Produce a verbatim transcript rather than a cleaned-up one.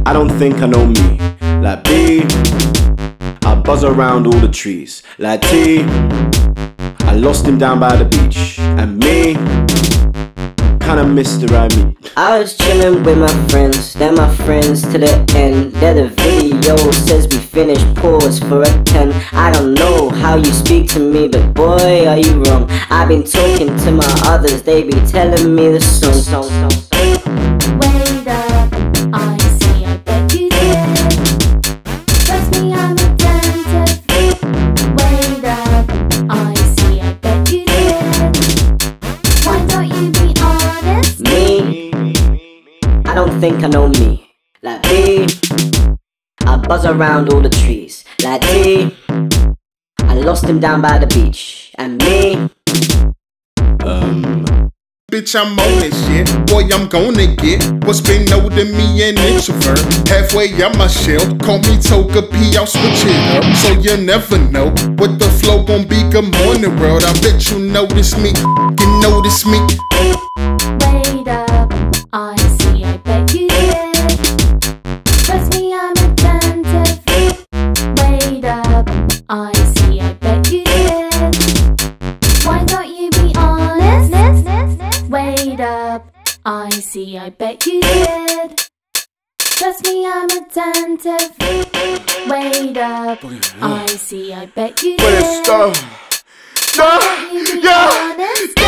I don't think I know me. Like B, I buzz around all the trees. Like T, I lost him down by the beach. And me, kinda missed the right me. I was chillin' with my friends, they're my friends to the end. There the video says we finished, pause for a ten. I don't know how you speak to me, but boy are you wrong. I've been talking to my others, they be telling me the song, song, song, song. Wait up, I see, I bet you did. Trust me, I'm attentive. Wait up, I see, I bet you did. Why don't you be honest? Me, I don't think I know me. Like B, I buzz around all the trees. Like T, I lost him down by the beach. And me, Um... Bitch, I'm on this shit. Boy, I'm gonna get what's been holding me an introvert. Halfway out my shell, call me Toga P, I'll switch it up. So you never know what the flow gon' be. Good morning, world. I bet you notice me. You notice me. Wait up, I see, I bet you did. Trust me, I'm attentive. Wait up, I see, I bet you did. Why don't you be honest? Wait up, I see, I bet you did. Trust me, I'm attentive. Wait up, I see, I bet you did. But it's stuff. Why don't you be honest?